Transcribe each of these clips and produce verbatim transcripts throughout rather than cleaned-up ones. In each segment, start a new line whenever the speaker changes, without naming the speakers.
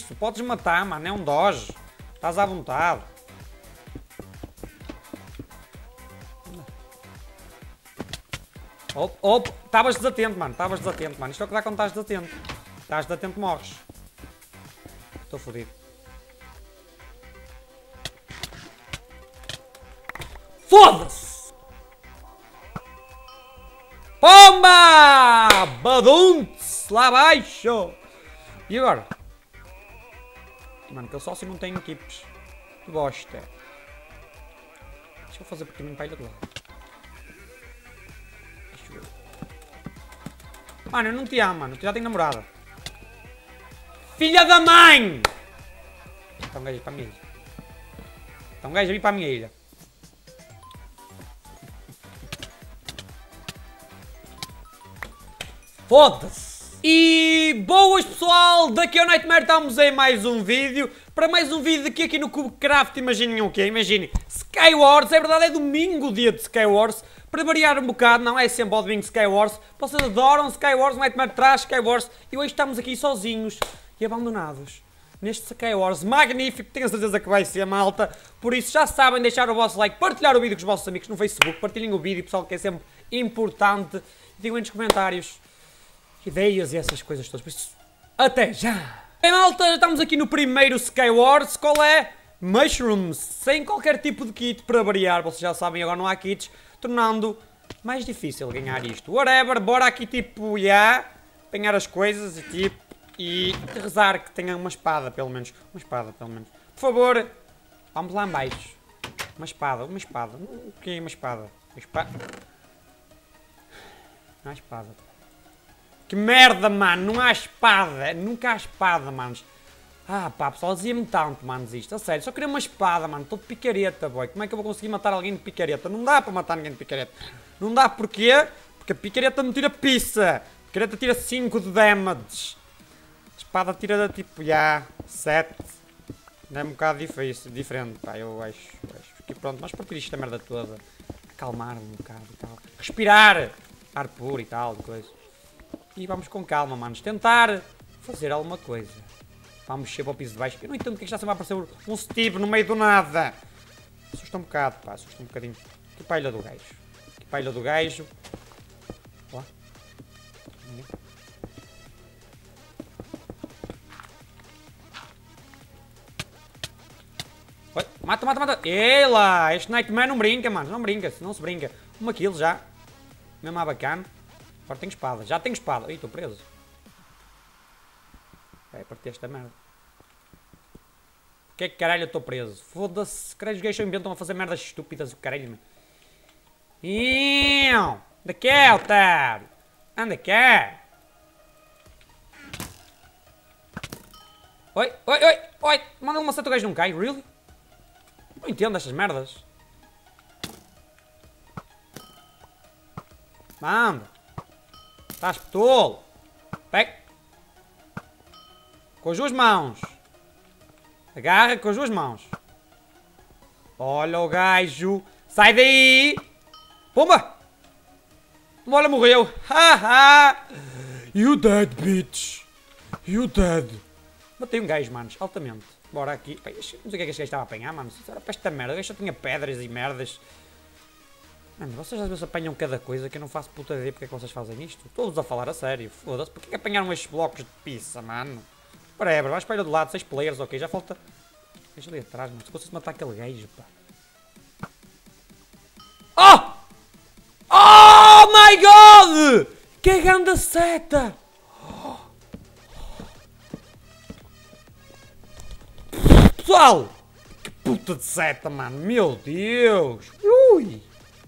isso. Podes matar, mano. É um dodge. Estás à vontade. Op, op. Estavas desatento, mano. Estavas desatento, mano. Isto é o que dá quando estás desatento. Estás desatento, morres. Estou fodido. Foda-se! Pomba! Baduntes! Lá abaixo! E agora? Mano, aquele sócio não tem equipes. Que bosta. Deixa eu fazer por caminho para a ilha do lado. Deixa eu ver. Mano, eu não te amo, mano. Tu já tenho namorada. Filha da mãe! Está um gajo para a minha ilha. Está um gajo a vir para a minha ilha. Foda-se! E boas pessoal, daqui ao Nightmare estamos em mais um vídeo. Para mais um vídeo aqui, aqui no Cubecraft, imaginem o quê? Imaginem Skywars, é verdade, é domingo, dia de Skywars. Para variar um bocado, não é sempre ao domingo Skywars. Vocês adoram Skywars, Nightmare traz Skywars. E hoje estamos aqui sozinhos e abandonados neste Skywars magnífico, tenho a certeza que vai ser, malta. Por isso já sabem, deixar o vosso like, partilhar o vídeo com os vossos amigos no Facebook, partilhem o vídeo, pessoal, que é sempre importante. Digam aí nos comentários ideias e essas coisas todas, por isso, até já! Bem, malta, já estamos aqui no primeiro Skywars. Qual é? Mushrooms, sem qualquer tipo de kit para variar, vocês já sabem, agora não há kits, tornando mais difícil ganhar isto. Whatever, bora aqui tipo, já, yeah, apanhar as coisas e tipo, e rezar que tenha uma espada, pelo menos, uma espada, pelo menos. Por favor, vamos lá embaixo. Uma espada, uma espada, o que é uma espada? Uma espada? Não há espada. Que merda, mano, não há espada, nunca há espada, manos. Ah, pá, pessoal, dizia-me tanto, manos, isto, a sério, só queria uma espada, mano, estou de picareta, boy. Como é que eu vou conseguir matar alguém de picareta? Não dá para matar ninguém de picareta. Não dá, porquê? Porque a picareta me tira pizza. A picareta tira cinco de damage. A espada tira, tipo, já, sete. É um bocado difícil, diferente, pá, eu acho, eu acho. Fiquei pronto, mas partir isto a merda toda. Acalmar-me um bocado e tal. Respirar, ar puro e tal, e coisa. E vamos com calma, manos. Tentar fazer alguma coisa. Vamos mexer para o piso de baixo. Eu não entendo porque está sempre a aparecer um Steve no meio do nada. Assusta um bocado, pá. Assusta um bocadinho. Que palha do gajo. Que palha do gajo. Lá. Oi, mata, mata, mata. Ei lá. Este Nightmare não brinca, mano. Não brinca. Não se brinca. Uma kill já. Mesmo a bacana. Agora tenho espada, já tenho espada. Ih, estou preso. Vai partir esta merda. Que é que caralho eu estou preso? Foda-se, caralho, os gajos inventam a fazer merdas estúpidas, o caralho, mano. Iiii, anda cá, otário. Anda cá. Oi, oi, oi, oi. Manda uma seta, o gajo não cai, really? Não entendo estas merdas. Manda. Estás tolo. Pega. Com as duas mãos. Agarra com as duas mãos. Olha o gajo. Sai daí. Pumba. Olha, morreu. Haha. You dead, bitch. You dead. Matei um gajo, manos. Altamente. Bora aqui. Pai, não sei o que é que este gajo estava a apanhar, mano. Isso era para esta merda. O gajo só tinha pedras e merdas. Mano, vocês às vezes apanham cada coisa que eu não faço puta ideia porque é que vocês fazem isto. Todos a falar a sério, foda-se. Porquê que apanharam estes blocos de pizza, mano? Whatever, vais para a ilha do lado, seis players, ok, já falta... Deixa ali atrás, mano, se conseguisse matar aquele gajo, pá. Oh! Oh my god! Que grande seta! Pessoal! Que puta de seta, mano, meu Deus! Ui!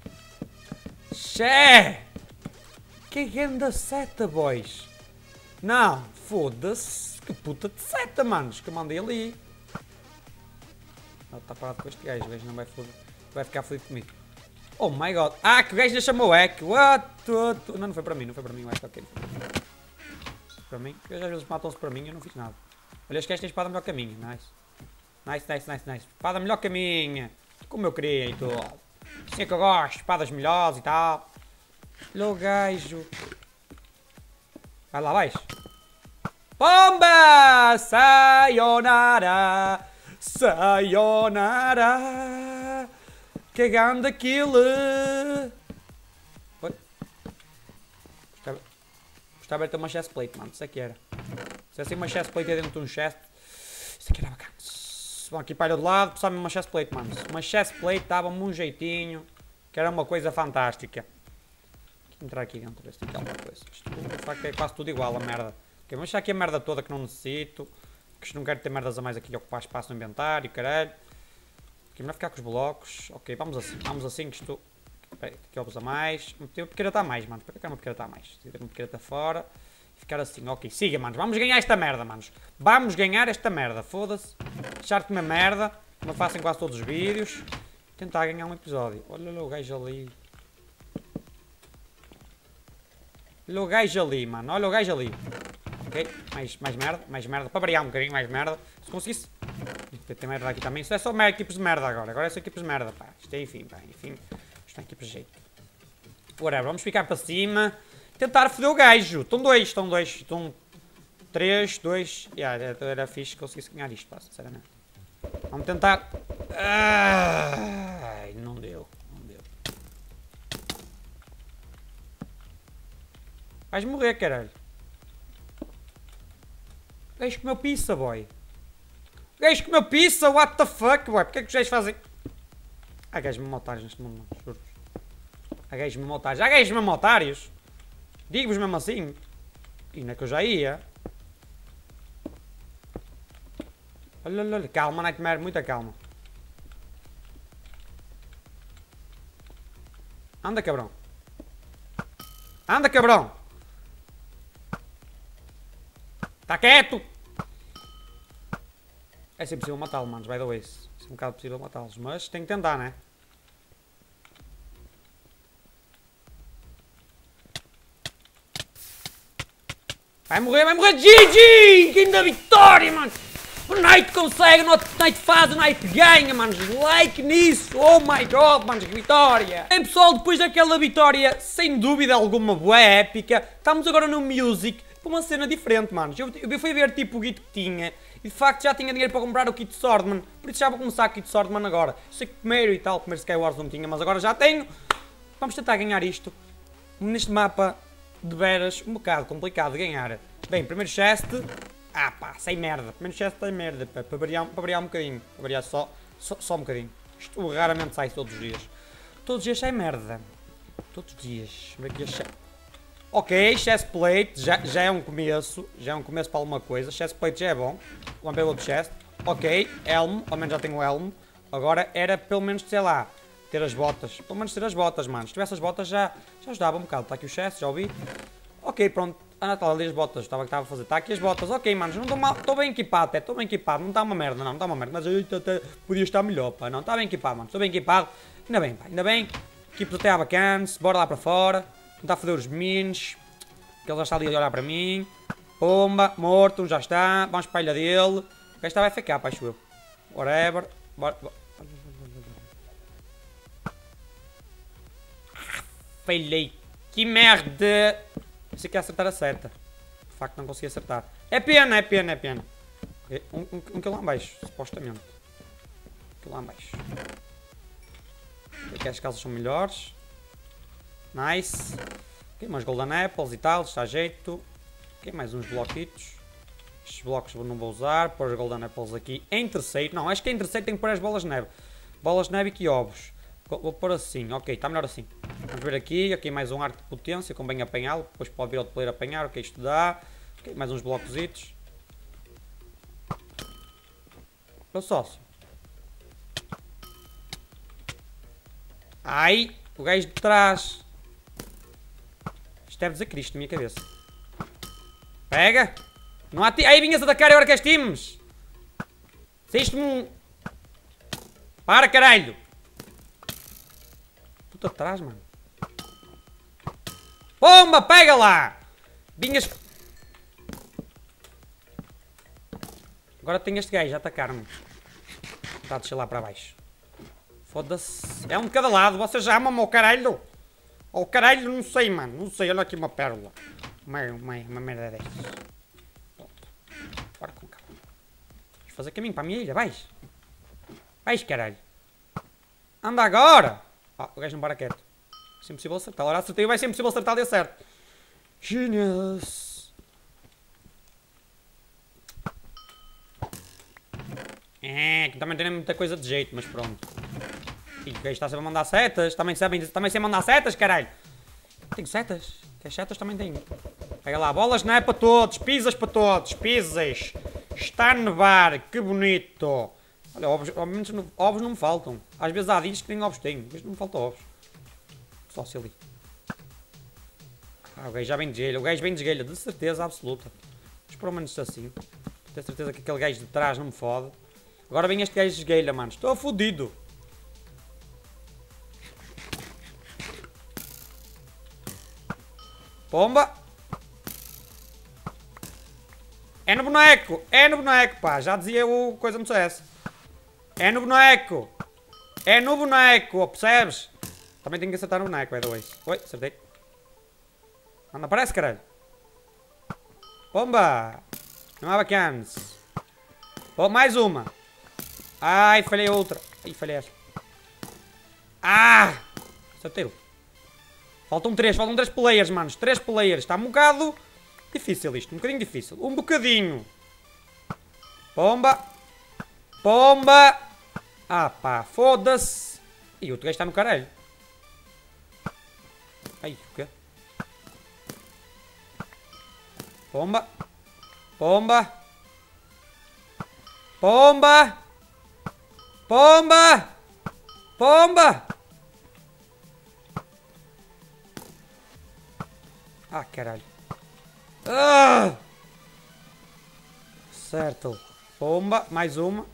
Xé! Que grande seta, boys! Não, foda-se! Que puta de seta, manos! Que eu mandei ali! Não, está parado com este gajo, o gajo não vai, foder, vai ficar fodido comigo. Oh my god! Ah, que o gajo ainda chamou Eck! What? Não, não foi para mim, não foi para mim o Eck, ok. Para mim, porque às vezes matam-se para mim e eu não fiz nada. Olha, este gajo tem espada melhor que a minha, nice. Nice, nice, nice, nice. Espada melhor que a minha! Como eu queria e tudo. Assim é que eu gosto, espadas melhores e tal. Olha o gajo. Vai lá, vais. Pomba! Sayonara! Sayonara! Cagando aquilo! Oi? Gostava, gostava de ter uma chest plate, mano. Isso aqui era. Se assim uma chest plate dentro de um chest. Isso aqui era bacana. Bom, aqui para do lado, precisava de uma chest plate, mano. Uma chest plate dava-me um jeitinho. Que era uma coisa fantástica. Vou entrar aqui dentro, ver se tem aqui alguma coisa. Isto, de facto, é quase tudo igual, a merda. Ok, vamos deixar aqui a merda toda que não necessito. Que isto não quero ter merdas a mais aqui a ocupar espaço no inventário, caralho. Aqui, melhor ficar com os blocos. Ok, vamos assim, vamos assim que isto... Espera aí, aqui obus a mais. Tem uma pequena a mais, mano. Para que eu quero uma pequena a mais? Se tiver uma pequena fora... Ficar assim, ok, siga, manos. Vamos ganhar esta merda, manos. Vamos ganhar esta merda, foda-se. Deixar de comer merda, como eu faço em quase todos os vídeos. Tentar ganhar um episódio. Olha lá o gajo ali. Olha o gajo ali, mano. Olha o gajo ali. Ok, mais, mais merda, mais merda. Para variar um bocadinho, mais merda. Se conseguisse... Tem merda aqui também. Isto é só merda, equipes de merda agora. Agora é só equipes de merda, pá. Isto é enfim, pá. Enfim, isto é equipes de jeito. Whatever, vamos ficar para cima. Tentar foder o gajo. Estão dois, estão dois. Estão três, dois. Yeah, era, era fixe que conseguisse ganhar isto, pá, sinceramente. Vamos tentar. Ai, não deu. Não deu. Vais morrer, caralho. O gajo comeu pizza, boy. O gajo comeu pizza, what the fuck, boy. Porquê é que os gajos fazem... Há gajos mesmo otários neste mundo, não, juro. Há gajos mesmo otários. Há gajos mesmo otários. Digo-vos mesmo assim. E não é que eu já ia. Olha, olha, olha. Calma, Nightmare. Muita calma. Anda, cabrão. Anda, cabrão. Está quieto. É sempre possível matá-lo, manos. By the way. É um bocado possível matá-los. Mas tem que tentar, né? Vai morrer, vai morrer! G G! Game da vitória, mano! O Knight consegue, o Knight faz, o Knight ganha, mano! Like nisso! Oh my god, mano! Que vitória! Bem, pessoal, depois daquela vitória, sem dúvida alguma, boa épica, estamos agora no Music, com uma cena diferente, mano. Eu, eu fui ver, tipo, o kit que tinha, e de facto já tinha dinheiro para comprar o kit Swordman, por isso já vou começar o kit Swordman agora. Eu sei que primeiro e tal, primeiro Skywars não tinha, mas agora já tenho. Vamos tentar ganhar isto. Neste mapa... De veras, um bocado complicado de ganhar. Bem, primeiro chest. Ah pá, sem merda. Primeiro chest sem merda. Pá, para, variar, para variar um bocadinho. Para variar só, só, só um bocadinho. Isto raramente sai todos os dias. Todos os dias sai merda. Todos os dias. Ok, chest plate. Já, já é um começo. Já é um começo para alguma coisa. Chest plate já é bom. Vamos ver outro chest. Ok, elmo. Ao menos já tenho o elmo. Agora era pelo menos, sei lá, ter as botas. Pelo menos ter as botas, mano. Se tivesse as botas já, já ajudava um bocado. Está aqui o chest, já ouvi. Ok, pronto. Ah, está ali as botas. Estava que estava a fazer. Está aqui as botas. Ok, mano. Não estou mal. Estou bem equipado até. Estou bem equipado. Não está uma merda, não. Não está uma merda. Mas eu até podia estar melhor, pá. Não, está bem equipado, mano. Estou bem equipado. Ainda bem, pá. Ainda bem. Equipe até bacanas. Bora lá para fora. Tentar foder os minions. Que ele já está ali a olhar para mim. Pomba. Morto. Já está. Vamos para a ilha dele. O gajo estava a F K, pá, acho eu. Whatever. Bora. Bora. Falhei. Que merda. Pensei que ia acertar a seta. De facto não consegui acertar. É pena, é pena, é pena. Okay. Um, um, um quilo lá em baixo, supostamente. Um quilo lá em baixo. Aqui as casas são melhores. Nice. Ok, umas golden apples e tal, está a jeito. Ok, mais uns bloquitos. Estes blocos eu não vou usar. Pôr as golden apples aqui em terceiro. Não, acho que em terceiro tenho que pôr as bolas de neve. Bolas de neve e ovos. Vou pôr assim, ok, está melhor assim. Vamos ver aqui, aqui mais um arco de potência, convém apanhá-lo, depois pode vir outro player apanhar, ok, isto dá. Ok, mais uns blocositos. Meu sócio. Ai, o gajo de trás. Isto deve dizer Cristo na minha cabeça. Pega. Não há ti... Aí vinhas atacar e agora queres times. Saíste-me um... Para, caralho. Puta atrás, mano. Pomba, pega lá. Vinhas... Agora tem este gajo a atacar-me. Está a descer lá para baixo. Foda-se. É um de cada lado. Vocês já amam-me ao caralho? Ao caralho, não sei, mano. Não sei. Olha aqui uma pérola. Uma, uma, uma merda destas. Vais fazer caminho para a minha ilha, vais. Vais, caralho. Anda agora. Ah, o gajo não para quieto. Vai ser impossível acertar. Agora acertei, vai ser impossível acertar, deu certo. Genius. É, que também tem muita coisa de jeito, mas pronto. E o gajo está sempre a mandar setas. Também sabem, também sei mandar setas, caralho. Tenho setas. Que as setas também tenho. Pega lá, bolas não é para todos. Pizzas para todos. Pizzas. Está a nevar. Que bonito. Olha, ovos, ovos, ovos não me faltam. Às vezes há dias que nem ovos tenho. Mas não me faltam ovos. Só se ali. Ah, o gajo já vem de gelha. O gajo vem de gelha. De certeza absoluta. Mas pelo menos assim. Tenho certeza que aquele gajo de trás não me fode. Agora vem este gajo de esgueilha, mano. Estou fodido. Pomba. É no boneco. É no boneco, pá. Já dizia o coisa no C S. É no boneco. É no boneco. Percebes? Também tenho que acertar no boneco, by the way. Oi, acertei. Anda, aparece, caralho. Pomba. Não há bacanas. Oh, mais uma. Ai, falhei outra. Ai, falhei esta. Ah! Acertei. Faltam três, faltam três players, manos. Três players. Está um bocado difícil isto. Um bocadinho difícil. Um bocadinho. Pomba. Pomba. Ah, pá. Foda-se. E o outro gajo está no caralho. Ai, o quê? Pomba. Pomba. Pomba. Pomba. Pomba. Ah, caralho. Ah! Certo. Pomba. Mais uma.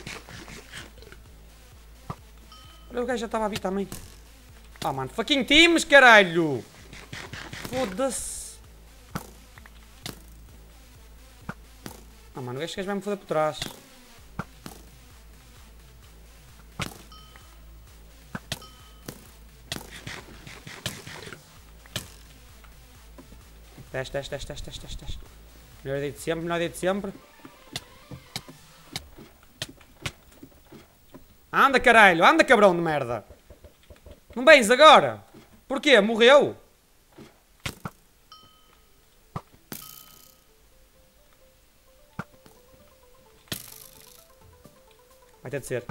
Olha, o gajo já estava a vir também. Ah, mano. Fucking teams, caralho. Foda-se. Ah, mano. Este gajo vai me foder por trás. Teste, teste, teste, teste, teste, teste. Melhor ideia de sempre, melhor ideia de sempre. Anda, caralho, anda, cabrão de merda. Não vens agora? Porquê? Morreu? Vai ter de ser.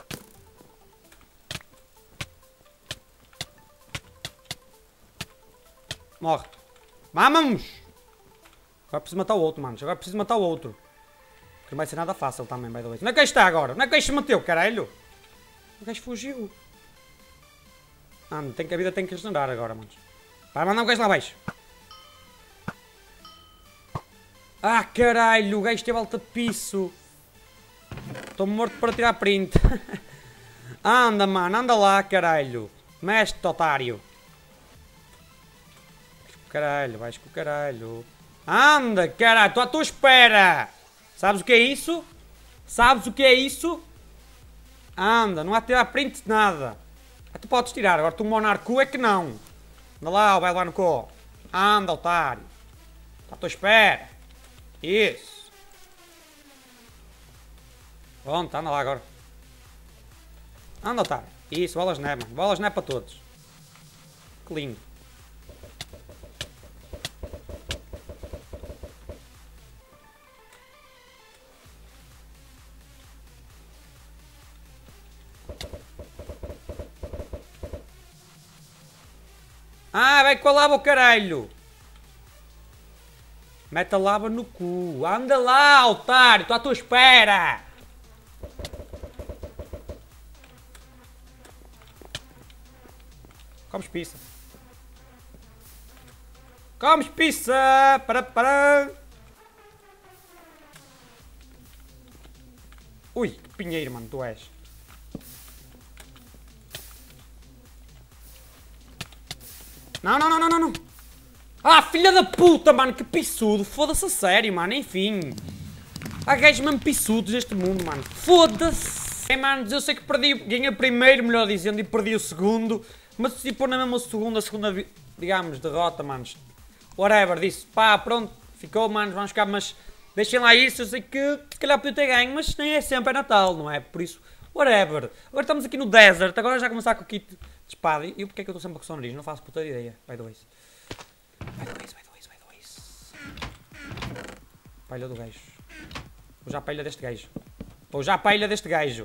Morre. Vamos! Agora preciso matar o outro, manos. Agora preciso matar o outro. Que não vai ser nada fácil também, by the way. Onde é que está agora? Onde é que este se meteu, caralho? O gajo fugiu. Ah, tem que, a vida tem que regenerar agora, manos. Vai mandar o gajo lá abaixo. Ah, caralho. O gajo esteve alta piso. Estou morto para tirar print. Anda, mano. Anda lá, caralho. Mestre, otário. Caralho, vais com o caralho. Anda, caralho, estou à tua espera. Sabes o que é isso? Sabes o que é isso? Anda, não há de tirar print de nada. Ah, tu podes tirar, agora tu monarco é que não. Anda lá, vai lá no co. Anda, otário. Estou à tua espera. Isso. Pronto, anda lá agora. Anda, otário. Isso, bolas não é, mano. Bolas não é para todos. Que lindo. Ah, vai com a lava, o caralho. Mete a lava no cu. Anda lá, otário. Estou à tua espera. Comes pizza. Comes pizza. Para, para. Ui, que pinheiro, mano, tu és. Não, não, não, não, não, não. Ah, filha da puta, mano, que pissudo. Foda-se a sério, mano, enfim. Há gajos mesmo pissudos neste mundo, mano. Foda-se. É, mano, eu sei que perdi, ganhei o primeiro, melhor dizendo, e perdi o segundo. Mas se pôr na mesma segunda, segunda, digamos, derrota, manos. Whatever, disse, pá, pronto, ficou, manos, vamos ficar, mas Deixem lá isso, eu sei que se calhar podia ter ganho, mas nem é sempre é Natal, não é? Por isso, whatever. Agora estamos aqui no desert, agora já começar com o kit de espada. E porque é que eu estou sempre com o nariz? Não faço puta de ideia. Vai do isso. Vai do isso, vai do isso, vai do isso. Palha do gajo. Ou já a palha deste gajo. Ou já a palha deste gajo.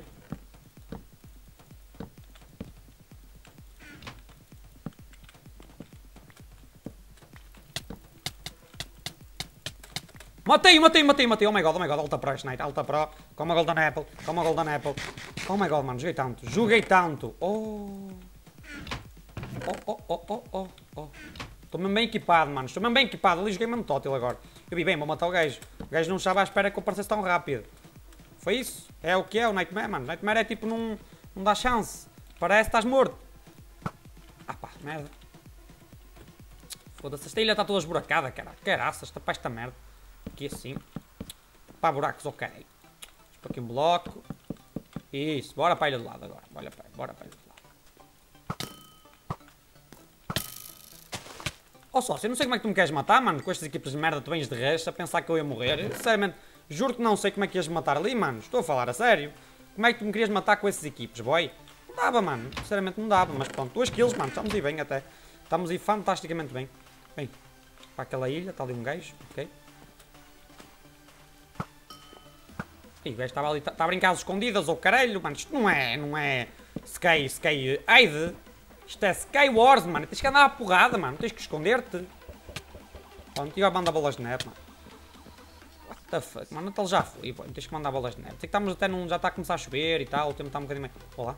Matei, matei, matei, matei. Oh my god, oh my god, alta pro, Snipe, alta pro. Como a Golden Apple, como a Golden Apple. Oh my god, mano, joguei tanto, joguei tanto. Oh. Oh, oh, oh, oh, oh, oh. Estou mesmo bem equipado, mano, estou mesmo bem equipado. Ali joguei mesmo tótil agora. Eu vi bem, vou matar o gajo. O gajo não estava à espera que eu aparecesse tão rápido. Foi isso? É o que é o Nightmare, mano. Nightmare é tipo, não, não dá chance. Parece que estás morto. Ah pá, merda. Foda-se, esta ilha está toda esburacada, cara. Caraças, esta pá, esta merda. Aqui assim. Pá, buracos, ok. Para aqui um bloco. Isso, bora para a ilha do lado agora. Bora para, bora para a ilha do lado. Oh só, eu não sei como é que tu me queres matar, mano. Com estas equipas de merda tu vens de resto a pensar que eu ia morrer. Eu, sinceramente, juro que não sei como é que ias me matar ali, mano. Estou a falar a sério. Como é que tu me querias matar com esses equipes, boy? Não dava, mano. Sinceramente não dava. Mas pronto, duas kills, mano. Estamos aí bem até. Estamos aí fantasticamente bem. Bem, para aquela ilha, está ali um gajo, ok. E o gajo estava ali, está a brincar às escondidas, ou oh, caralho, mano, isto não é, não é Sky, Sky, Aide. Isto é Sky Wars, mano, tens que andar à porrada, mano, tens que esconder-te. Pronto, e agora manda bolas de neve, mano. What the fuck, mano, Natal já foi, pô, tens que mandar bolas de neve. Sei que estamos até num, já está a começar a chover e tal, o tempo está um bocadinho mais... Olá.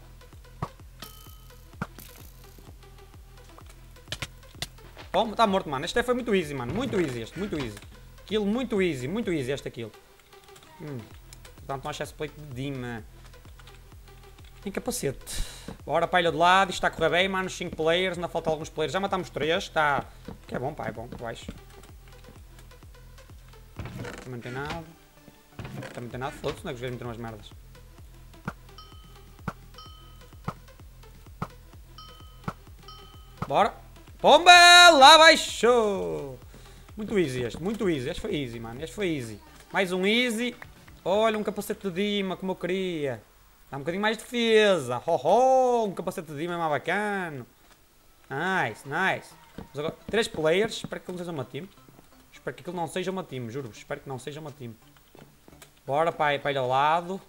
Bom, está morto, mano, este foi muito easy, mano, muito easy este, muito easy. Kill muito easy, muito easy este kill. Hum. Portanto, não chest plate de Dima. Tem capacete. Bora para a ilha de lado. Isto está a correr bem, mano. cinco players. Ainda falta alguns players. Já matamos três. Está... Que é bom, pá. É bom. Baixo. Também não tem nada. Também não tem nada. Foda-se. Não é que os gajos meteram umas merdas. Bora. Pomba! Lá baixo! Muito easy este. Muito easy. Este foi easy, mano. Este foi easy. Mais um easy. Olha, um capacete de Dima, como eu queria. Dá um bocadinho mais de defesa. Ho, ho, um capacete de Dima é mais bacana. Nice, nice. Mas agora, três players. Espero que aquilo não seja uma team. Espero que aquilo não seja uma team, juro-vos. Espero que não seja uma team. Bora para, para ir ao lado.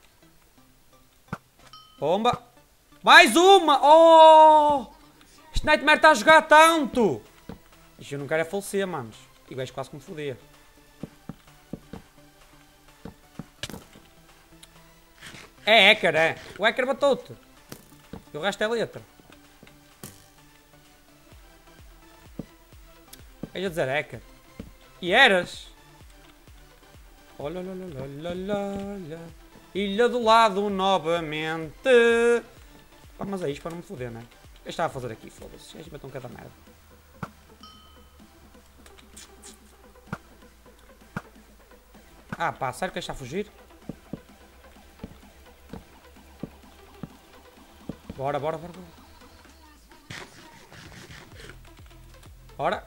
Bomba. Mais uma! Oh! Este Nightmare está a jogar tanto! Isto eu não quero é falecer, manos. E o gajo quase que me fodia. É hacker, é. O hacker matou-te. E o resto é letra. É a dizer hacker. E eras. Olha, olha, olha, olha, olha. Ilha do lado novamente. Pá, mas é isto para não me foder, não é? O que eu estava a fazer aqui? Foda-se. Eles metam cada merda. Ah pá, sério que ele está a fugir? Bora, bora, bora, bora. Bora.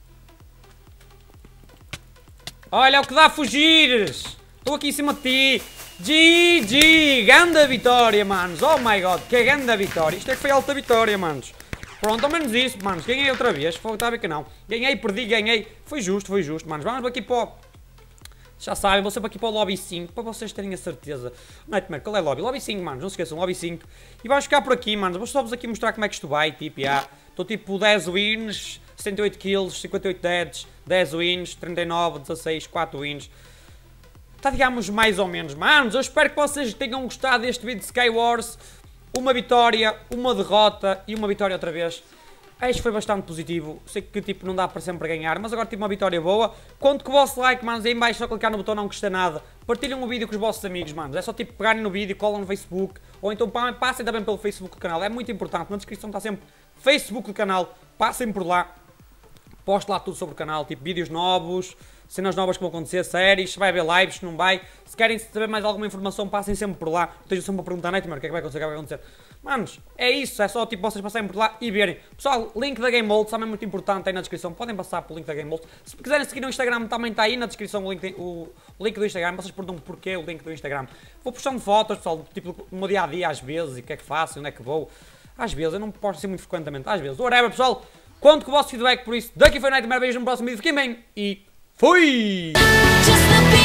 Olha o que dá a fugires. Estou aqui em cima de ti. G G. Ganda vitória, manos. Oh my god. Que ganda vitória. Isto é que foi alta vitória, manos. Pronto, ao menos isso, manos. Ganhei outra vez. Foi, estava a ver que não. Ganhei, perdi, ganhei. Foi justo, foi justo, manos. Vamos aqui para o... Já sabem, vou sempre aqui para o Lobby cinco, para vocês terem a certeza. Nightmare, qual é o Lobby? Lobby cinco, manos, não se esqueçam, Lobby cinco. E vamos ficar por aqui, manos, vou só vos aqui mostrar como é que isto vai, tipo, já. Estou tipo dez wins, setenta e oito kills, cinquenta e oito deads, dez wins, trinta e nove, dezasseis, quatro wins. Está, digamos, mais ou menos, manos. Eu espero que vocês tenham gostado deste vídeo de Sky Wars. Uma vitória, uma derrota e uma vitória outra vez. Este foi bastante positivo, sei que tipo não dá para sempre ganhar, mas agora tive uma vitória boa. Conto com o vosso like, manos, aí em baixo só clicar no botão não custa nada. Partilhem o vídeo com os vossos amigos, manos, é só tipo pegarem no vídeo, colam no Facebook. Ou então passem também pelo Facebook do canal, é muito importante, na descrição está sempre Facebook do canal, passem por lá. Posto lá tudo sobre o canal, tipo vídeos novos, cenas novas que vão acontecer, séries, se vai haver lives, se não vai. Se querem saber mais alguma informação, passem sempre por lá. Estejam sempre a perguntar, Nightmare, o que é que vai acontecer, o que é que vai acontecer. Manos, é isso, é só tipo vocês passarem por lá e verem. Pessoal, link da Game Mode também é muito importante aí na descrição. Podem passar pelo link da Game Mode. Se quiserem seguir no Instagram, também está aí na descrição o link, o, o link do Instagram. Vocês perguntam porquê o link do Instagram. Vou postando fotos, pessoal, tipo do meu dia a dia às vezes, e o que é que faço, onde é que vou. Às vezes, eu não posto assim muito frequentemente, às vezes. Whatever, pessoal, conto com o vosso feedback por isso. Daqui foi o Nightmare, beijo no próximo vídeo, fiquem bem e fui!